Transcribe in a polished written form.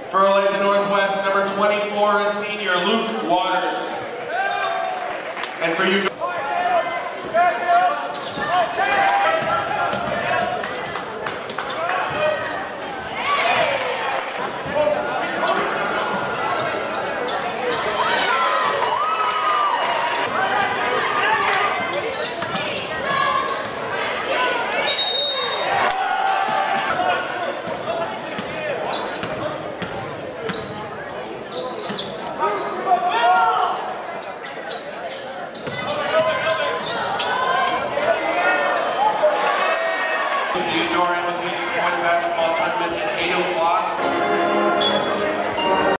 For Olathe Northwest, number 24 is senior Luke Waters. And for you. The Eudora Invitation Point basketball tournament at 8 o'clock.